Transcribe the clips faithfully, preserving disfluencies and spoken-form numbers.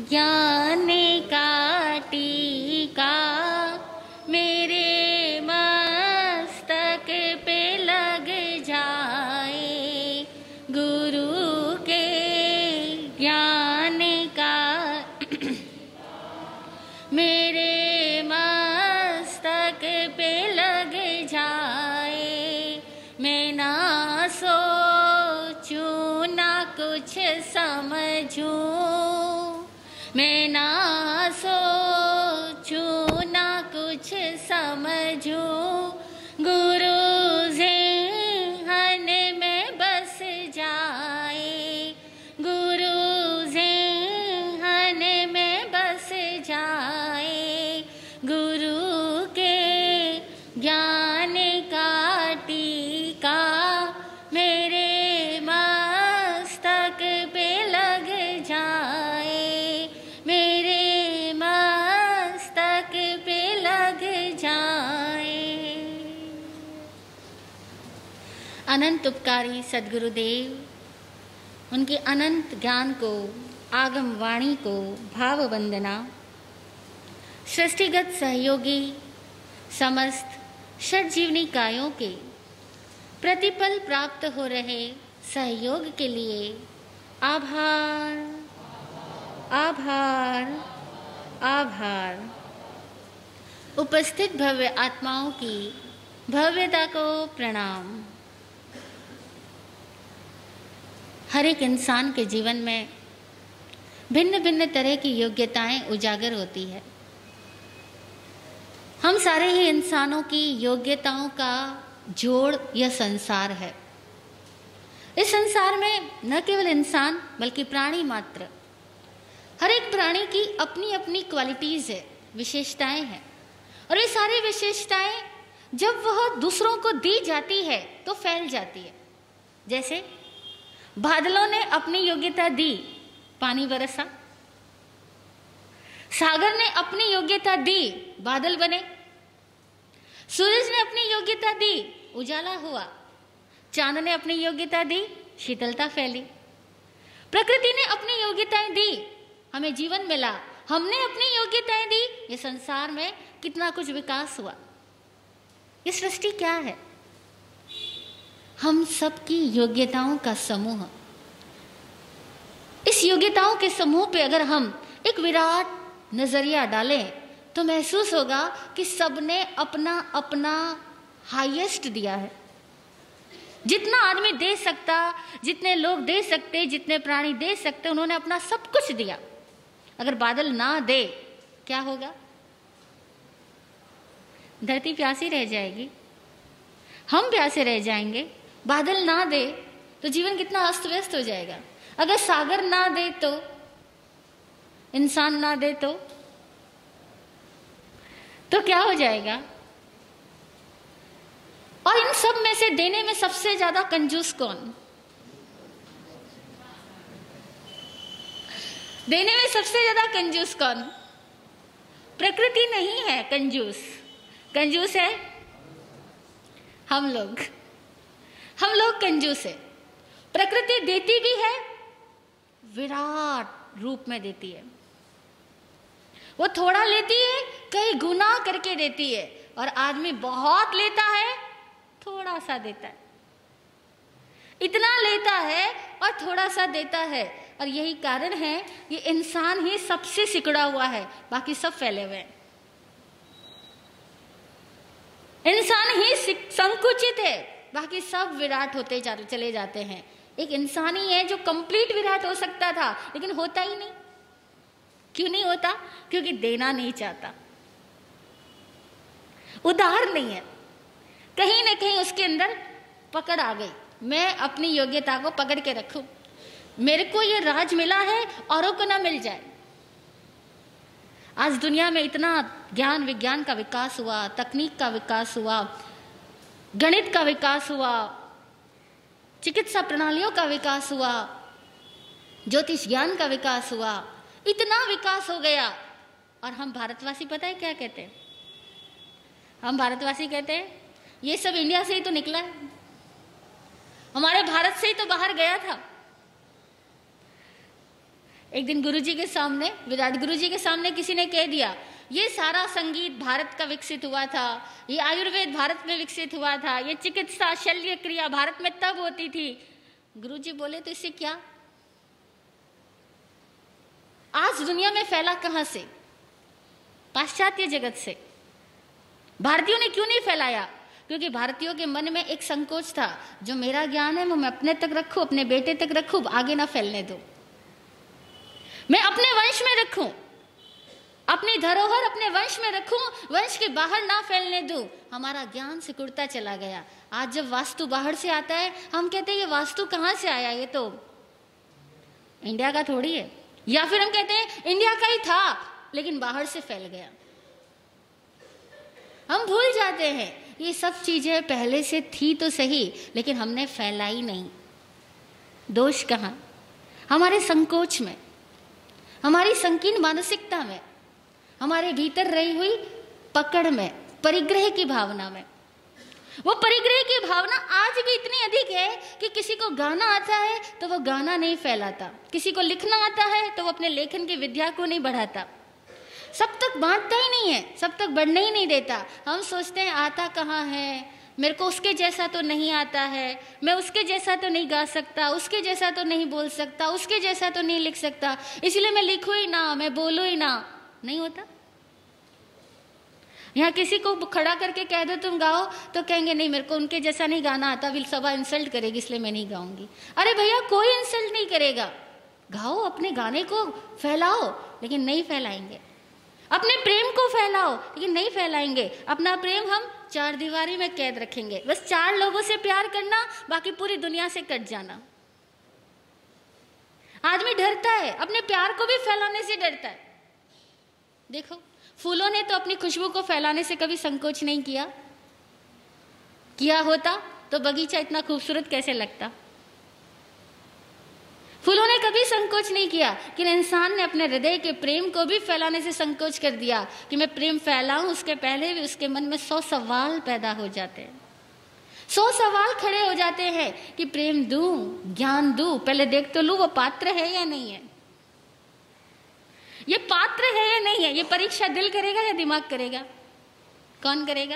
ज्ञान का टीका मेरे मस्तक पे लग जाए, गुरु के ज्ञान का मेरे मस्तक पे लग जाए। मैं ना सोचूं ना कुछ समझूं, मैं ना सोचूं ना कुछ समझूं, गुरु ज़हन में बस जाए, गुरु ज़हन में बस जाए। गुरु के ज्ञान का टीका मेरे मस्तक पे लग जाए, मेरे मस्तक पे लग जाए। अनंत उपकारी सद्गुरुदेव उनके अनंत ज्ञान को, आगम वाणी को भाव वंदना। सृष्टिगत सहयोगी समस्त षड्जीवनी कायों के प्रतिपल प्राप्त हो रहे सहयोग के लिए आभार, आभार, आभार। उपस्थित भव्य आत्माओं की भव्यता को प्रणाम। हर एक इंसान के जीवन में भिन्न भिन्न तरह की योग्यताएं उजागर होती है। हम सारे ही इंसानों की योग्यताओं का जोड़ यह संसार है। इस संसार में न केवल इंसान बल्कि प्राणी मात्र, हर एक प्राणी की अपनी अपनी क्वालिटीज है, विशेषताएं हैं। और ये सारी विशेषताएं जब वह दूसरों को दी जाती है तो फैल जाती है। जैसे बादलों ने अपनी योग्यता दी, पानी बरसा। सागर ने अपनी योग्यता दी, बादल बने। सूरज ने अपनी योग्यता दी, उजाला हुआ। चांद ने अपनी योग्यता दी, शीतलता फैली। प्रकृति ने अपनी योग्यताएं दी, हमें जीवन मिला। हमने अपनी योग्यताएं दी, ये संसार में कितना कुछ विकास हुआ। ये सृष्टि क्या है? हम सबकी योग्यताओं का समूह। इस योग्यताओं के समूह पे अगर हम एक विराट नजरिया डालें तो महसूस होगा कि सबने अपना अपना हाईएस्ट दिया है। जितना आदमी दे सकता, जितने लोग दे सकते, जितने प्राणी दे सकते, उन्होंने अपना सब कुछ दिया। अगर बादल ना दे क्या होगा? धरती प्यासी रह जाएगी, हम प्यासे रह जाएंगे। बादल ना दे तो जीवन कितना अस्त व्यस्त हो जाएगा। अगर सागर ना दे तो, इंसान ना दे तो तो क्या हो जाएगा? और इन सब में से देने में सबसे ज्यादा कंजूस कौन? देने में सबसे ज्यादा कंजूस कौन? प्रकृति नहीं है कंजूस, कंजूस है हम लोग। हम लोग कंजूस है। प्रकृति देती भी है, विराट रूप में देती है। वो थोड़ा लेती है, कई गुना करके देती है। और आदमी बहुत लेता है, थोड़ा सा देता है। इतना लेता है और थोड़ा सा देता है। और यही कारण है ये इंसान ही सबसे सिकुड़ा हुआ है, बाकी सब फैले हुए हैं। इंसान ही संकुचित है, बाकी सब विराट होते जा, चले जाते हैं। एक इंसान ही है जो कंप्लीट विराट हो सकता था, लेकिन होता ही नहीं। क्यों नहीं होता? क्योंकि देना नहीं चाहता, उदार नहीं है। कहीं ना कहीं उसके अंदर पकड़ आ गई, मैं अपनी योग्यता को पकड़ के रखूं, मेरे को ये राज मिला है, औरों को ना मिल जाए। आज दुनिया में इतना ज्ञान विज्ञान का विकास हुआ, तकनीक का विकास हुआ, गणित का विकास हुआ, चिकित्सा प्रणालियों का विकास हुआ, ज्योतिष ज्ञान का विकास हुआ, इतना विकास हो गया। और हम भारतवासी पता है क्या कहते हैं? हम भारतवासी कहते हैं ये सब इंडिया से ही तो निकला है, हमारे भारत से ही तो बाहर गया था। एक दिन गुरुजी के सामने, विराट गुरुजी के सामने किसी ने कह दिया ये सारा संगीत भारत का विकसित हुआ था, ये आयुर्वेद भारत में विकसित हुआ था, ये चिकित्सा शल्य क्रिया भारत में तब होती थी। गुरुजी बोले तो इससे क्या? आज दुनिया में फैला कहां से? पाश्चात्य जगत से। भारतीयों ने क्यों नहीं फैलाया? क्योंकि भारतीयों के मन में एक संकोच था, जो मेरा ज्ञान है वो मैं अपने तक रखूं, अपने बेटे तक रखूं, आगे ना फैलने दो, मैं अपने वंश में रखूं, अपनी धरोहर अपने वंश में रखूं, वंश के बाहर ना फैलने दूं। हमारा ज्ञान सिकुड़ता चला गया। आज जब वास्तु बाहर से आता है, हम कहते हैं ये वास्तु कहां से आया, ये तो इंडिया का थोड़ी है, या फिर हम कहते हैं इंडिया का ही था लेकिन बाहर से फैल गया। हम भूल जाते हैं ये सब चीजें पहले से थी तो सही, लेकिन हमने फैलाई नहीं। दोष कहां? हमारे संकोच में, हमारी संकीर्ण मानसिकता में, हमारे भीतर रही हुई पकड़ में, परिग्रह की भावना में। वो परिग्रह की भावना आज भी इतनी अधिक है कि किसी को गाना आता है तो वो गाना नहीं फैलाता, किसी को लिखना आता है तो वो अपने लेखन की विद्या को नहीं बढ़ाता, सब तक बांटता ही नहीं है, सब तक बढ़ने ही नहीं देता। हम सोचते हैं आता कहाँ है, मेरे को उसके जैसा तो नहीं आता है, मैं उसके जैसा तो नहीं गा सकता, उसके जैसा तो नहीं बोल सकता, उसके जैसा तो नहीं लिख सकता, इसलिए मैं लिखूं ही ना, मैं बोलूं ही ना। नहीं होता। यहाँ किसी को खड़ा करके कह दो तुम गाओ तो कहेंगे नहीं मेरे को उनके जैसा नहीं गाना आता, विल सभा इंसल्ट करेगी इसलिए मैं नहीं गाऊंगी। अरे भैया कोई इंसल्ट नहीं करेगा, गाओ, अपने गाने को फैलाओ, लेकिन नहीं फैलाएंगे। अपने प्रेम को फैलाओ, लेकिन नहीं फैलाएंगे। अपना प्रेम हम चार दीवारी में कैद रखेंगे, बस चार लोगों से प्यार करना, बाकी पूरी दुनिया से कट जाना। आदमी डरता है, अपने प्यार को भी फैलाने से डरता है। देखो फूलों ने तो अपनी खुशबू को फैलाने से कभी संकोच नहीं किया, किया होता तो बगीचा इतना खूबसूरत कैसे लगता। फूलों ने कभी संकोच नहीं किया, कि इंसान ने अपने हृदय के प्रेम को भी फैलाने से संकोच कर दिया कि मैं प्रेम फैलाऊं, उसके पहले भी उसके मन में सौ सवाल पैदा हो जाते हैं, सौ सवाल खड़े हो जाते हैं कि प्रेम दूं, ज्ञान दूं, पहले देख तो लूं वो पात्र है या नहीं है, ये पात्र है या नहीं है। ये परीक्षा दिल करेगा या दिमाग करेगा? कौन करेगा?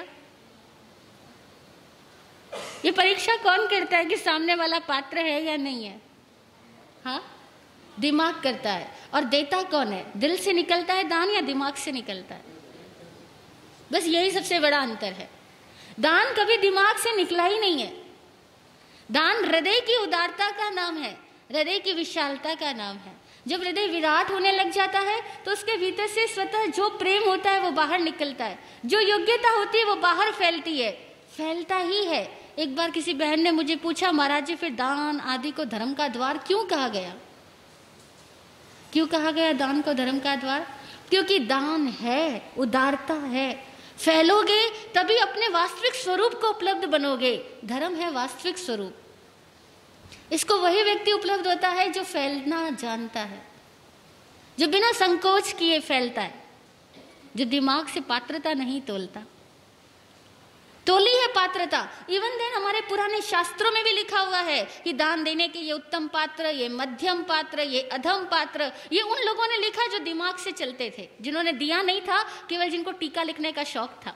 ये परीक्षा कौन करता है कि सामने वाला पात्र है या नहीं है? हाँ, दिमाग करता है। और देता कौन है? दिल से निकलता है दान या दिमाग से निकलता है? बस यही सबसे बड़ा अंतर है। दान कभी दिमाग से निकला ही नहीं है। दान हृदय की उदारता का नाम है, हृदय की विशालता का नाम है। जब हृदय विराट होने लग जाता है तो उसके भीतर से स्वतः जो प्रेम होता है वो बाहर निकलता है, जो योग्यता होती है वो बाहर फैलती है, फैलता ही है। एक बार किसी बहन ने मुझे पूछा, महाराज जी फिर दान आदि को धर्म का द्वार क्यों कहा गया? क्यों कहा गया दान को धर्म का द्वार? क्योंकि दान है, उदारता है, फैलोगे तभी अपने वास्तविक स्वरूप को उपलब्ध बनोगे। धर्म है वास्तविक स्वरूप, इसको वही व्यक्ति उपलब्ध होता है जो फैलना जानता है, जो बिना संकोच किए फैलता है, जो दिमाग से पात्रता नहीं तोलता। तोली है पात्रता। इवन देन हमारे पुराने शास्त्रों में भी लिखा हुआ है कि दान देने के ये उत्तम पात्र, ये मध्यम पात्र, ये अधम पात्र, ये उन लोगों ने लिखा जो दिमाग से चलते थे, जिन्होंने दिया नहीं था, केवल जिनको टीका लिखने का शौक था।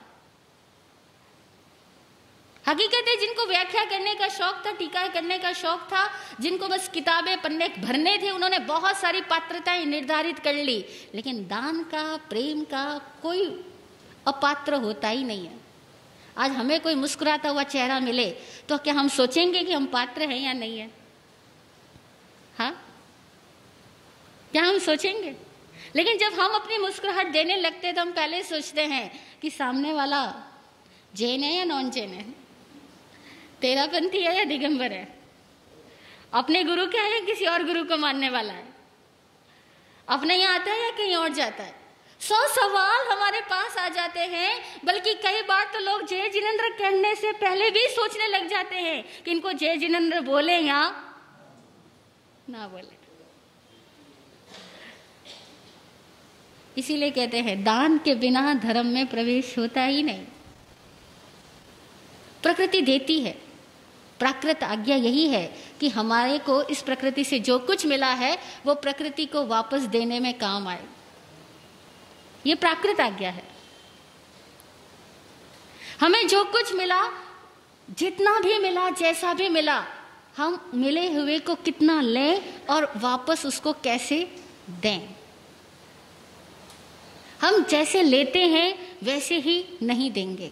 हकीकत है जिनको व्याख्या करने का शौक था, टीका करने का शौक था, जिनको बस किताबें पन्ने भरने थे, उन्होंने बहुत सारी पात्रताएं निर्धारित कर ली। लेकिन दान का, प्रेम का कोई अपात्र होता ही नहीं है। आज हमें कोई मुस्कुराता हुआ चेहरा मिले तो क्या हम सोचेंगे कि हम पात्र हैं या नहीं है? हाँ, क्या हम सोचेंगे? लेकिन जब हम अपनी मुस्कुराहट देने लगते हैं तो हम पहले सोचते हैं कि सामने वाला जैन है या नॉन जैन है, तेरापंथी है या दिगंबर है, अपने गुरु का है या किसी और गुरु को मानने वाला है, अपने यहाँ आता है या कहीं और जाता है। सौ सवाल हमारे पास आ जाते हैं। बल्कि कई बार तो लोग जय जिनेंद्र कहने से पहले भी सोचने लग जाते हैं कि इनको जय जिनेंद्र बोले या ना बोले। इसीलिए कहते हैं दान के बिना धर्म में प्रवेश होता ही नहीं। प्रकृति देती है, प्राकृत आज्ञा यही है कि हमारे को इस प्रकृति से जो कुछ मिला है वो प्रकृति को वापस देने में काम आए। ये प्राकृत आज्ञा है। हमें जो कुछ मिला, जितना भी मिला, जैसा भी मिला, हम मिले हुए को कितना लें और वापस उसको कैसे दें। हम जैसे लेते हैं वैसे ही नहीं देंगे।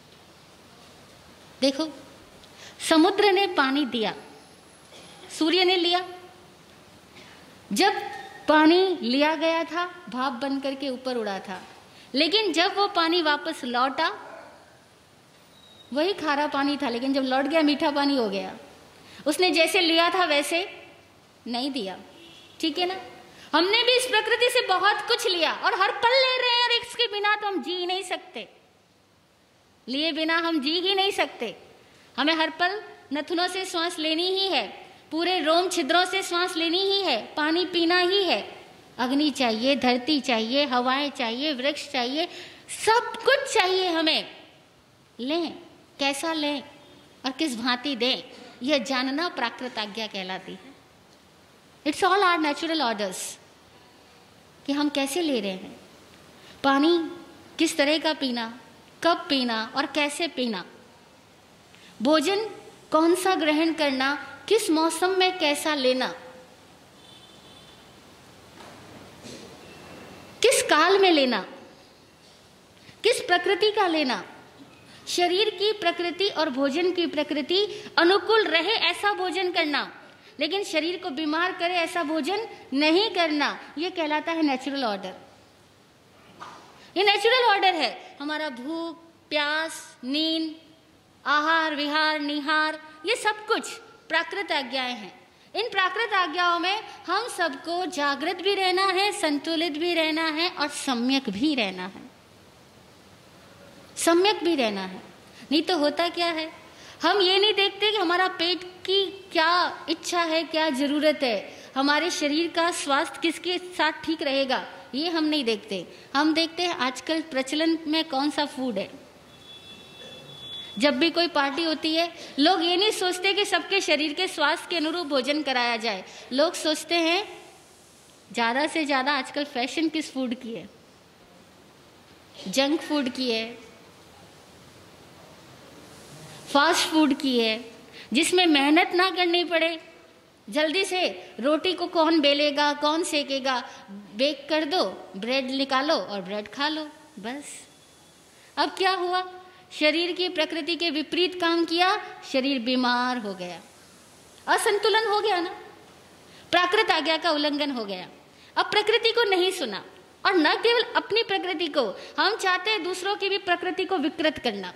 देखो, समुद्र ने पानी दिया, सूर्य ने लिया। जब पानी लिया गया था भाप बन करके ऊपर उड़ा था, लेकिन जब वो पानी वापस लौटा वही खारा पानी था, लेकिन जब लौट गया मीठा पानी हो गया। उसने जैसे लिया था वैसे नहीं दिया। ठीक है ना? हमने भी इस प्रकृति से बहुत कुछ लिया और हर पल ले रहे हैं, और इसके बिना तो हम जी ही नहीं सकते। लिए बिना हम जी ही नहीं सकते। हमें हर पल नथुनों से श्वास लेनी ही है, पूरे रोम छिद्रों से श्वास लेनी ही है, पानी पीना ही है। अग्नि चाहिए, धरती चाहिए, हवाएं चाहिए, वृक्ष चाहिए, सब कुछ चाहिए हमें। लें, कैसा लें और किस भांति दें, यह जानना प्राकृत आज्ञा कहलाती है। It's all are natural orders कि हम कैसे ले रहे हैं। पानी किस तरह का पीना, कब पीना और कैसे पीना। भोजन कौन सा ग्रहण करना, किस मौसम में कैसा लेना, किस काल में लेना, किस प्रकृति का लेना। शरीर की प्रकृति और भोजन की प्रकृति अनुकूल रहे ऐसा भोजन करना, लेकिन शरीर को बीमार करे ऐसा भोजन नहीं करना। यह कहलाता है नेचुरल ऑर्डर। ये नेचुरल ऑर्डर है। हमारा भूख, प्यास, नींद, आहार, विहार, निहार, ये सब कुछ प्राकृत आज्ञाएं हैं। इन प्राकृत आज्ञाओं में हम सबको जागृत भी रहना है, संतुलित भी रहना है और सम्यक भी रहना है। सम्यक भी रहना है। नहीं तो होता क्या है, हम ये नहीं देखते कि हमारा पेट की क्या इच्छा है, क्या जरूरत है, हमारे शरीर का स्वास्थ्य किसके साथ ठीक रहेगा, ये हम नहीं देखते। हम देखते हैं आजकल प्रचलन में कौन सा फूड है। जब भी कोई पार्टी होती है, लोग ये नहीं सोचते कि सबके शरीर के स्वास्थ्य के अनुरूप भोजन कराया जाए। लोग सोचते हैं ज्यादा से ज्यादा आजकल फैशन किस फूड की है, जंक फूड की है, फास्ट फूड की है, जिसमें मेहनत ना करनी पड़े। जल्दी से रोटी को कौन बेलेगा, कौन सेकेगा, बेक कर दो, ब्रेड निकालो और ब्रेड खा लो, बस। अब क्या हुआ, शरीर की प्रकृति के विपरीत काम किया, शरीर बीमार हो गया, असंतुलन हो गया ना, प्राकृत आज्ञा का उल्लंघन हो गया। अब प्रकृति को नहीं सुना, और न केवल अपनी प्रकृति को, हम चाहते हैं दूसरों की भी प्रकृति को विकृत करना।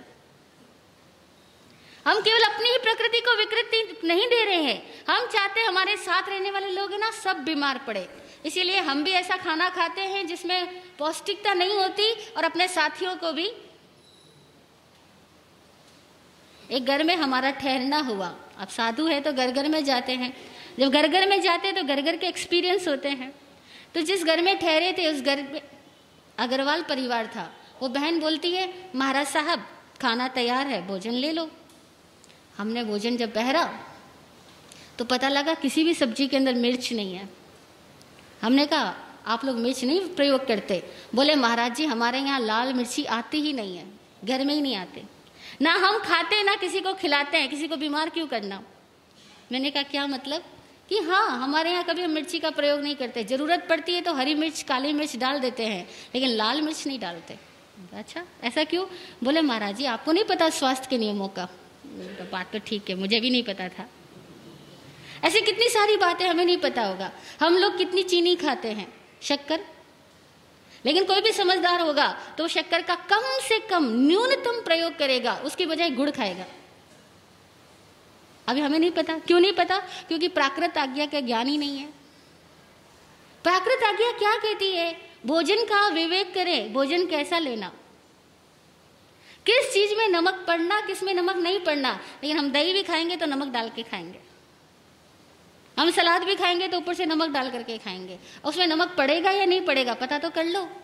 हम केवल अपनी ही प्रकृति को विकृति नहीं दे रहे हैं, हम चाहते हैं हमारे साथ रहने वाले लोग हैं ना सब बीमार पड़े। इसीलिए हम भी ऐसा खाना खाते हैं जिसमें पौष्टिकता नहीं होती, और अपने साथियों को भी। एक घर में हमारा ठहरना हुआ, अब साधु है तो घर घर में जाते हैं, जब घर घर में जाते हैं तो घर घर के एक्सपीरियंस होते हैं। तो जिस घर में ठहरे थे उस घर में अग्रवाल परिवार था। वो बहन बोलती है, महाराज साहब खाना तैयार है, भोजन ले लो। हमने भोजन जब बहरा तो पता लगा किसी भी सब्जी के अंदर मिर्च नहीं है। हमने कहा आप लोग मिर्च नहीं प्रयोग करते? बोले महाराज जी हमारे यहाँ लाल मिर्ची आती ही नहीं है, घर में ही नहीं आते, ना हम खाते ना किसी को खिलाते हैं, किसी को बीमार क्यों करना। मैंने कहा क्या मतलब? कि हाँ हमारे यहाँ कभी हम मिर्ची का प्रयोग नहीं करते, ज़रूरत पड़ती है तो हरी मिर्च, काली मिर्च डाल देते हैं, लेकिन लाल मिर्च नहीं डालते। अच्छा ऐसा क्यों? बोले महाराज जी आपको नहीं पता स्वास्थ्य के नियमों का। तो बात तो ठीक है, मुझे भी नहीं पता था। ऐसी कितनी सारी बातें हमें नहीं पता होगा। हम लोग कितनी चीनी खाते हैं, शक्कर, लेकिन कोई भी समझदार होगा तो शक्कर का कम से कम न्यूनतम प्रयोग करेगा, उसकी बजाय गुड़ खाएगा। अभी हमें नहीं पता। क्यों नहीं पता? क्योंकि प्राकृत आज्ञा का ज्ञान ही नहीं है। प्राकृत आज्ञा क्या कहती है? भोजन का विवेक करें, भोजन कैसा लेना, किस चीज में नमक पड़ना, किस में नमक नहीं पड़ना। लेकिन हम दही भी खाएंगे तो नमक डाल के खाएंगे, हम सलाद भी खाएंगे तो ऊपर से नमक डाल करके खाएंगे। उसमें नमक पड़ेगा या नहीं पड़ेगा पता तो कर लो।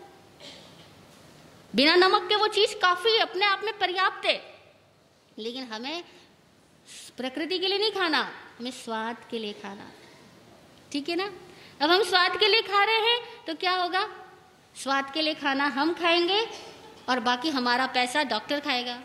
बिना नमक के वो चीज काफी अपने आप में पर्याप्त है, लेकिन हमें प्रकृति के लिए नहीं खाना, हमें स्वाद के लिए खाना। ठीक है ना? अब हम स्वाद के लिए खा रहे हैं तो क्या होगा? स्वाद के लिए खाना हम खाएंगे और बाकी हमारा पैसा डॉक्टर खाएगा।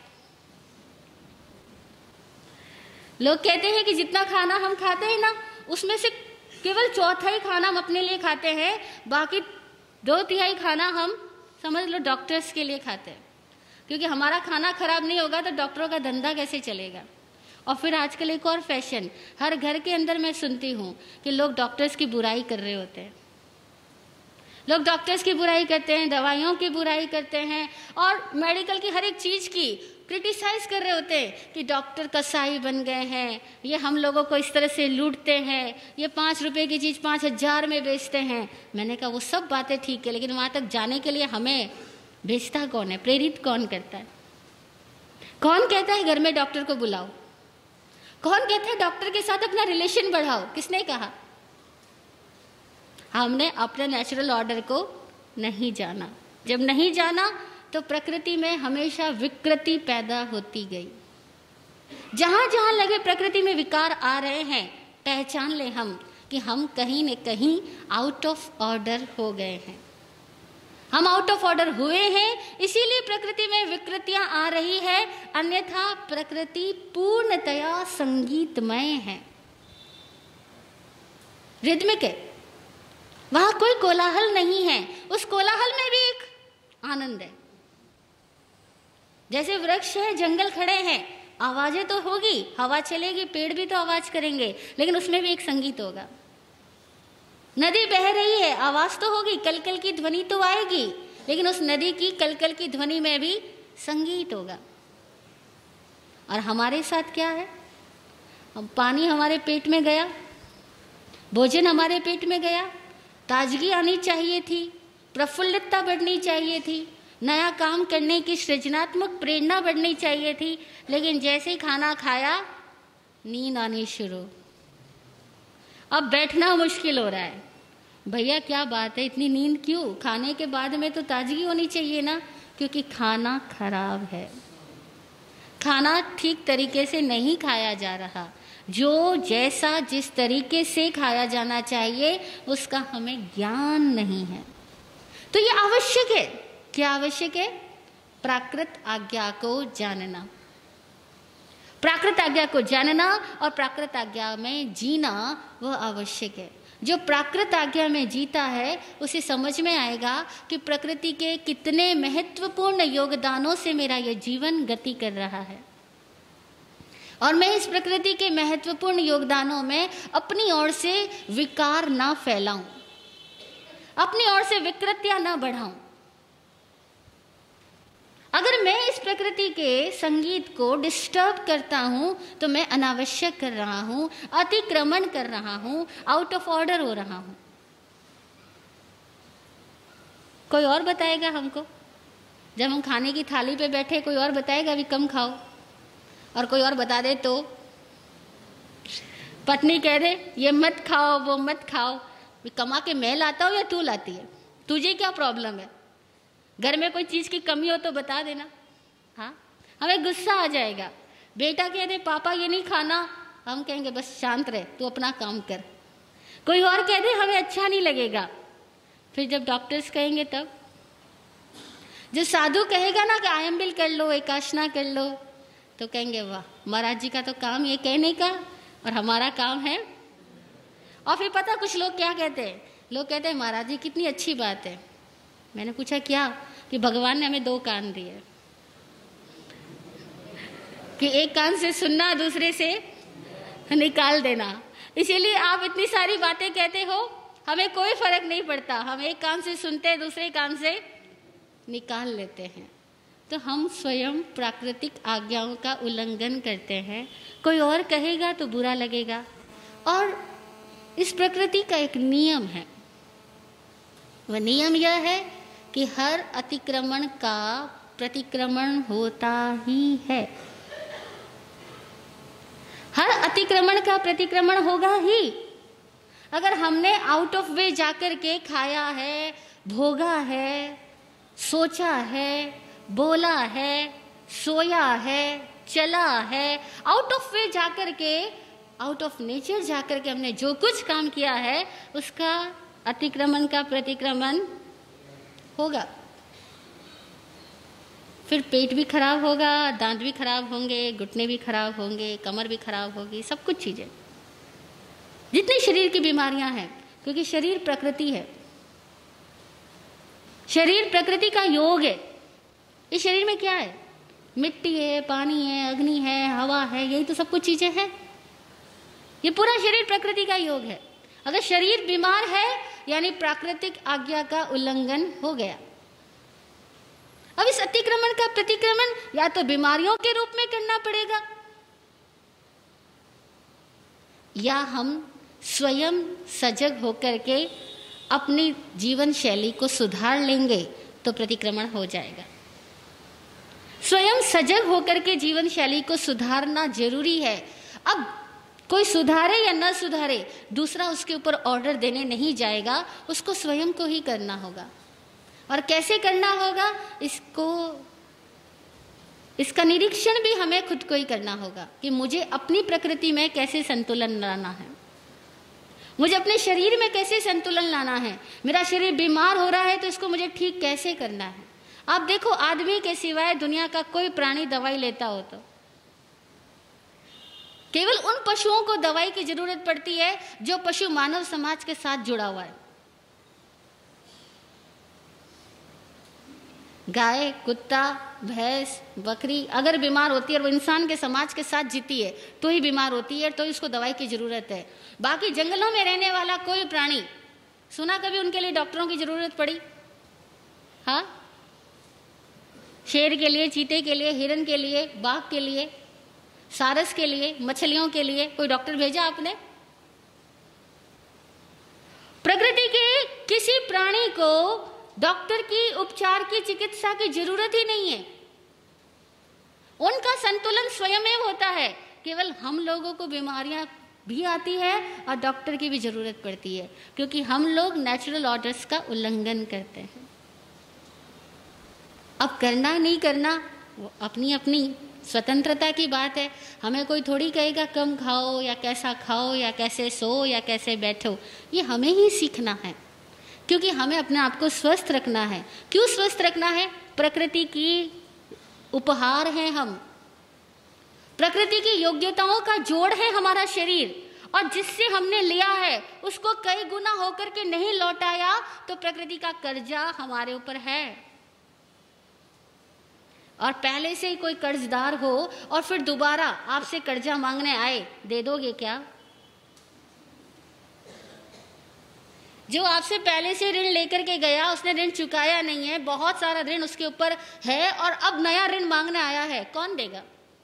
लोग कहते हैं कि जितना खाना हम खाते हैं ना, उसमें से केवल चौथाई खाना हम अपने लिए खाते हैं, बाकी दो तिहाई खाना हम समझ लो डॉक्टर्स के लिए खाते हैं। क्योंकि हमारा खाना खराब नहीं होगा तो डॉक्टरों का धंधा कैसे चलेगा। और फिर आजकल एक और फैशन, हर घर के अंदर मैं सुनती हूँ कि लोग डॉक्टर्स की बुराई कर रहे होते हैं। लोग डॉक्टर्स की बुराई करते हैं, दवाइयों की बुराई करते हैं और मेडिकल की हर एक चीज़ की क्रिटिसाइज कर रहे होते हैं कि डॉक्टर कसाई बन गए हैं, ये हम लोगों को इस तरह से लूटते हैं, ये पाँच रुपए की चीज़ पाँच हजार में बेचते हैं। मैंने कहा वो सब बातें ठीक है, लेकिन वहाँ तक जाने के लिए हमें भेजता कौन है, प्रेरित कौन करता है? कौन कहता है घर में डॉक्टर को बुलाओ? कौन कहता है डॉक्टर के साथ अपना रिलेशन बढ़ाओ? किसने कहा? हमने अपने नेचुरल ऑर्डर को नहीं जाना। जब नहीं जाना तो प्रकृति में हमेशा विकृति पैदा होती गई। जहां जहां लगे प्रकृति में विकार आ रहे हैं, पहचान ले हम कि हम कहीं न कहीं आउट ऑफ ऑर्डर हो गए हैं। हम आउट ऑफ ऑर्डर हुए हैं, इसीलिए प्रकृति में विकृतियां आ रही है। अन्यथा प्रकृति पूर्णतया संगीतमय है, रिदमिक है, वहां कोई कोलाहल नहीं है। उस कोलाहल में भी एक आनंद है। जैसे वृक्ष है, जंगल खड़े हैं, आवाजें तो होगी, हवा चलेगी, पेड़ भी तो आवाज करेंगे, लेकिन उसमें भी एक संगीत होगा। नदी बह रही है, आवाज तो होगी, कलकल की ध्वनि तो आएगी, लेकिन उस नदी की कलकल की ध्वनि में भी संगीत होगा। और हमारे साथ क्या है? हम पानी हमारे पेट में गया, भोजन हमारे पेट में गया, ताजगी आनी चाहिए थी, प्रफुल्लितता बढ़नी चाहिए थी, नया काम करने की सृजनात्मक प्रेरणा बढ़नी चाहिए थी, लेकिन जैसे ही खाना खाया नींद आनी शुरू। अब बैठना मुश्किल हो रहा है। भैया क्या बात है, इतनी नींद क्यों? खाने के बाद में तो ताजगी होनी चाहिए ना। क्योंकि खाना खराब है, खाना ठीक तरीके से नहीं खाया जा रहा। जो जैसा जिस तरीके से खाया जाना चाहिए उसका हमें ज्ञान नहीं है। तो ये आवश्यक है। क्या आवश्यक है? प्राकृत आज्ञा को जानना, प्राकृत आज्ञा को जानना और प्राकृत आज्ञा में जीना वह आवश्यक है। जो प्राकृत आज्ञा में जीता है उसे समझ में आएगा कि प्रकृति के कितने महत्वपूर्ण योगदानों से मेरा यह जीवन गति कर रहा है, और मैं इस प्रकृति के महत्वपूर्ण योगदानों में अपनी ओर से विकार ना फैलाऊं, अपनी ओर से विकृतियां ना बढ़ाऊं। अगर मैं इस प्रकृति के संगीत को डिस्टर्ब करता हूं तो मैं अनावश्यक कर रहा हूं, अतिक्रमण कर रहा हूं, आउट ऑफ ऑर्डर हो रहा हूं। कोई और बताएगा हमको? जब हम खाने की थाली पे बैठे कोई और बताएगा भी कम खाओ, और कोई और बता दे तो पत्नी कह दे ये मत खाओ वो मत खाओ। कमा के मैं लाता हूं या तू लाती है? तुझे क्या प्रॉब्लम है? घर में कोई चीज की कमी हो तो बता देना। हाँ, हमें गुस्सा आ जाएगा। बेटा कह दे पापा ये नहीं खाना, हम कहेंगे बस शांत रहे, तू अपना काम कर। कोई और कह दे हमें अच्छा नहीं लगेगा, फिर जब डॉक्टर्स कहेंगे तब। जो साधु कहेगा ना कि आयम बिल कर लो, एकाशना कर लो, तो कहेंगे वाह, महाराज जी का तो काम ये कहने का और हमारा काम है। और फिर पता कुछ लोग क्या कहते हैं? लोग कहते हैं महाराज जी कितनी अच्छी बात है। मैंने पूछा क्या? कि भगवान ने हमें दो कान दिए, कि एक कान से सुनना, दूसरे से निकाल देना। इसीलिए आप इतनी सारी बातें कहते हो, हमें कोई फर्क नहीं पड़ता। हम एक कान से सुनते हैं, दूसरे कान से निकाल लेते हैं। तो हम स्वयं प्राकृतिक आज्ञाओं का उल्लंघन करते हैं। कोई और कहेगा तो बुरा लगेगा। और इस प्रकृति का एक नियम है, वह नियम यह है कि हर अतिक्रमण का प्रतिक्रमण होता ही है। हर अतिक्रमण का प्रतिक्रमण होगा ही। अगर हमने आउट ऑफ वे जाकर के खाया है, भोगा है, सोचा है, बोला है, सोया है, चला है, आउट ऑफ वे जाकर के, आउट ऑफ नेचर जाकर के हमने जो कुछ काम किया है उसका अतिक्रमण का प्रतिक्रमण होगा। फिर पेट भी खराब होगा, दांत भी खराब होंगे, घुटने भी खराब होंगे, कमर भी खराब होगी, सब कुछ चीजें, जितनी शरीर की बीमारियां हैं, क्योंकि शरीर प्रकृति है, शरीर प्रकृति का योग है। इस शरीर में क्या है? मिट्टी है, पानी है, अग्नि है, हवा है, यही तो सब कुछ चीजें हैं। ये पूरा शरीर प्रकृति का योग है। अगर शरीर बीमार है यानी प्राकृतिक आज्ञा का उल्लंघन हो गया। अब इस अतिक्रमण का प्रतिक्रमण या तो बीमारियों के रूप में करना पड़ेगा, या हम स्वयं सजग होकर के अपनी जीवन शैली को सुधार लेंगे तो प्रतिक्रमण हो जाएगा। स्वयं सजग होकर के जीवन शैली को सुधारना जरूरी है। अब कोई सुधारे या न सुधारे, दूसरा उसके ऊपर ऑर्डर देने नहीं जाएगा, उसको स्वयं को ही करना होगा। और कैसे करना होगा, इसको इसका निरीक्षण भी हमें खुद को ही करना होगा कि मुझे अपनी प्रकृति में कैसे संतुलन लाना है, मुझे अपने शरीर में कैसे संतुलन लाना है। मेरा शरीर बीमार हो रहा है तो इसको मुझे ठीक कैसे करना है। आप देखो, आदमी के सिवाय दुनिया का कोई प्राणी दवाई लेता हो तो केवल उन पशुओं को दवाई की जरूरत पड़ती है जो पशु मानव समाज के साथ जुड़ा हुआ है। गाय, कुत्ता, भैंस, बकरी अगर बीमार होती है और वो इंसान के समाज के साथ जीती है तो ही बीमार होती है, तो इसको दवाई की जरूरत है। बाकी जंगलों में रहने वाला कोई प्राणी, सुना कभी उनके लिए डॉक्टरों की जरूरत पड़ी? हाँ, शेर के लिए, चीते के लिए, हिरन के लिए, बाघ के लिए, सारस के लिए, मछलियों के लिए कोई डॉक्टर भेजा आपने? प्रकृति के किसी प्राणी को डॉक्टर की, उपचार की, चिकित्सा की जरूरत ही नहीं है। उनका संतुलन स्वयं होता है। केवल हम लोगों को बीमारियां भी आती है और डॉक्टर की भी जरूरत पड़ती है, क्योंकि हम लोग नेचुरल ऑर्डर्स का उल्लंघन करते हैं। अब करना नहीं करना वो अपनी अपनी स्वतंत्रता की बात है। हमें कोई थोड़ी कहेगा कम खाओ या कैसा खाओ या कैसे सो या कैसे बैठो। ये हमें ही सीखना है, क्योंकि हमें अपने आप को स्वस्थ रखना है। क्यों स्वस्थ रखना है? प्रकृति की उपहार है हम, प्रकृति की योग्यताओं का जोड़ है हमारा शरीर, और जिससे हमने लिया है उसको कई गुना होकर के नहीं लौटाया तो प्रकृति का कर्जा हमारे ऊपर है। और पहले से ही कोई कर्जदार हो और फिर दोबारा आपसे कर्जा मांगने आए, दे दोगे क्या? जो आपसे पहले से ऋण लेकर के गया, उसने ऋण चुकाया नहीं है, बहुत सारा ऋण उसके ऊपर है और अब नया ऋण मांगने आया है, कौन देगा?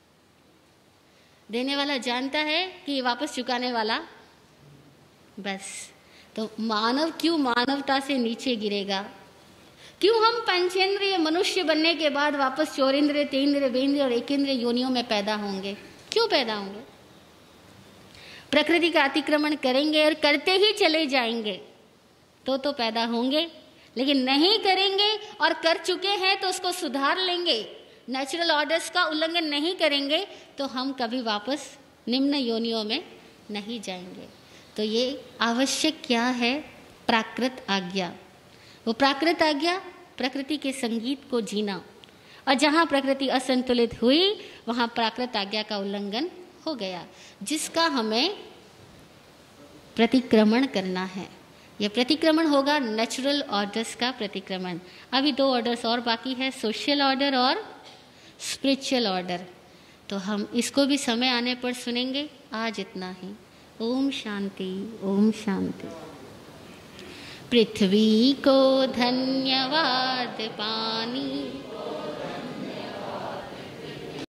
देने वाला जानता है कि ये वापस चुकाने वाला, बस। तो मानव क्यों मानवता से नीचे गिरेगा? क्यों हम पंचेंद्रिय मनुष्य बनने के बाद वापस चौरेंद्रिय, तेंद्रिय, बेंद्रिय और एकेंद्रिय योनियों में पैदा होंगे? क्यों पैदा होंगे? प्रकृति का अतिक्रमण करेंगे और करते ही चले जाएंगे तो तो पैदा होंगे, लेकिन नहीं करेंगे और कर चुके हैं तो उसको सुधार लेंगे, नेचुरल ऑर्डर्स का उल्लंघन नहीं करेंगे तो हम कभी वापस निम्न योनियों में नहीं जाएंगे। तो ये आवश्यक क्या है? प्राकृत आज्ञा। वो प्राकृत आज्ञा प्रकृति के संगीत को जीना, और जहाँ प्रकृति असंतुलित हुई वहाँ प्राकृत आज्ञा का उल्लंघन हो गया, जिसका हमें प्रतिक्रमण करना है। यह प्रतिक्रमण होगा नेचुरल ऑर्डर्स का प्रतिक्रमण। अभी दो ऑर्डर्स और बाकी है, सोशल ऑर्डर और स्पिरिचुअल ऑर्डर। तो हम इसको भी समय आने पर सुनेंगे। आज इतना ही। ओम शांति, ओम शांति। पृथ्वी को धन्यवाद पानी,